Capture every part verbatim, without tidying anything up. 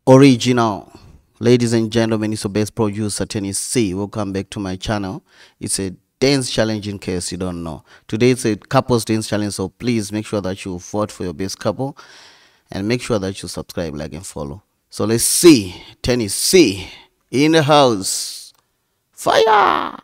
Original. Ladies and gentlemen, it's your best producer Tennessee. Welcome back to my channel. It's a dance challenge in case you don't know. Today it's a couples dance challenge, so please make sure that you vote for your best couple and make sure that you subscribe, like, and follow. So let's see. Tennessee in the house. Fire!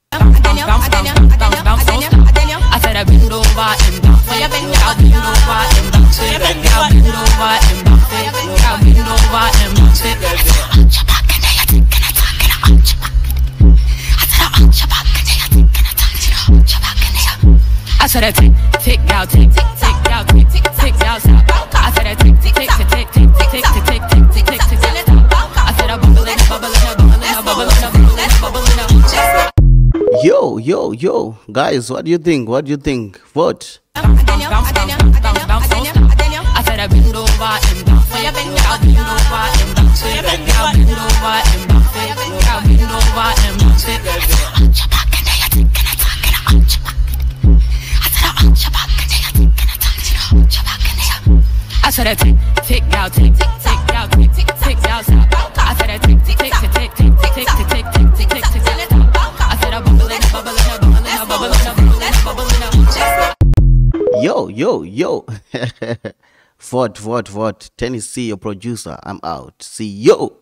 I said I bend over and bounce. I bend over and bounce. I bend over and bounce. I bend over and bounce. Arch your back and you think and attack and arch your back. I said I arch your back and you think and attack and arch your back and you. I said I tick, tick, out, tick, tick, tick, out, tick, tick, tick, out, stop. I said I tick, tick, tick, tick, tick, tick, tick, tick, tick, tick, tick, tick, tick, stop. I said I bubble in, bubble in, bubble in, bubble in, bubble in, bubble in. Yo, yo, yo, guys, what do you think? What do you think? Vote. I said I bend over and bounce. I bend over and bounce. I bend over and bounce. I bend over and bounce. Arch your back and you think and attack and arch your back. I said I arch your back and you think and attack and arch your back and you. I said I tick, tick, out, tick, tick, out, tick, tick, tick, out, stop. I said I tick, tick, tick, tick, tick, tick, tick, tick, tick, tick, tick, tick, tick, stop. I said I bubble in, bubble in, bubble in, bubble in, bubble in, bubble in. Yo, yo, yo. Vote, vote, vote. Tennessee, your producer. I'm out. See you.